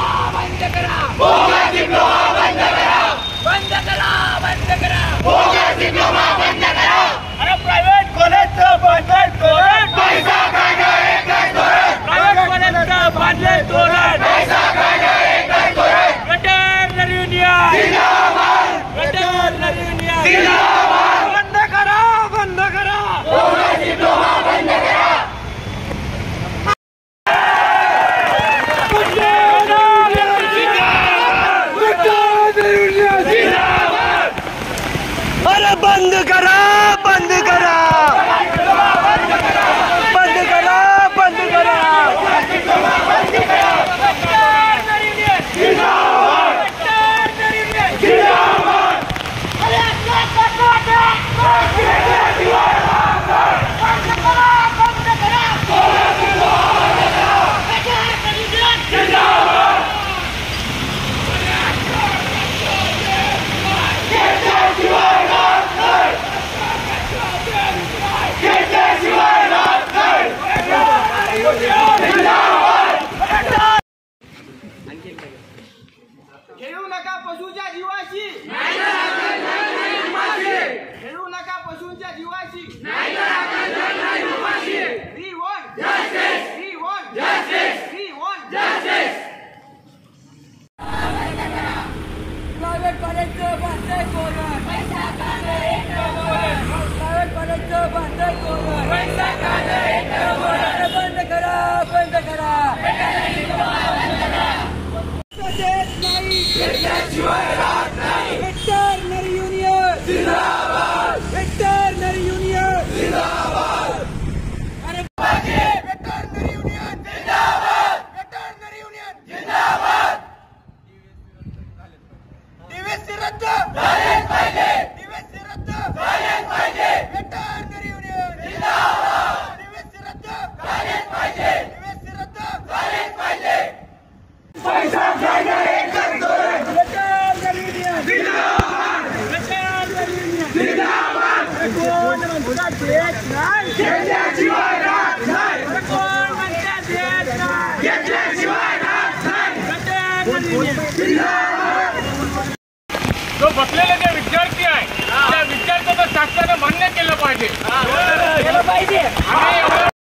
बंद करा, bogus diploma बंद करा, बंद करा, बंद करा, बोगस डिप्लोमा बंद करा। अरे प्राइवेट कॉलेजचं बांधले धोरण, पैसा काढणं एकच धोरण, प्राइवेट कॉलेजचं बांधले धोरण, पैसा काढणं एकच धोरण। वेटरनरी युनियन जिंदाबाद, वेटरनरी युनियन जिंदाबाद। बंद करा, बंद करा, बोगस डिप्लोमा बंद करा। अरे बंद करा, बंद करा, बंद करा, बंद करा, बंद करा, बंद करा। खेळू नका पशूच्या जीवाशी, खेळू नका पशूंच्या जीवाशी। We want justice, we want justice, we want justice। Private कॉलेजचं बांधलंय धोरण, पैसा काढणं एकच धोरण, प्रायव्हेट कॉलेजचं बांधलंय धोरण, पैसा काढणं एकच धोरण। बंद करा, बंद करा, वेटरनरी युनियन जिंदाबाद, वेटरनरी युनियन जिंदाबाद। अरे वेटरनरी युनियन जिंदाबाद, वेटरनरी युनियन जिंदाबाद। डीव्हीसी रद्द झालेच पाहिजे, डीव्हीसी रद्द झालेच पाहिजे, वेटरनरी युनियन जिंदाबाद। डीव्हीसी रद्द झालेच पाहिजे, डीव्हीसी रद्द झालेच पाहिजे। पैसा काढणं एकच धोरण, वेटरनरी युनियन जिंदाबाद, वेटरनरी युनियन जिंदाबाद। कोण म्हणतात देत नाही, घेतल्याशिवाय राहत नाही, कोण म्हणतात देत नाही, घेतल्याशिवाय राहत नाही, वेटरनरी युनियन जिंदाबाद। जो बसलेले जे विद्यार्थी आहे त्या विद्यार्थ्याचं शासनाने मान्य केलं पाहिजे,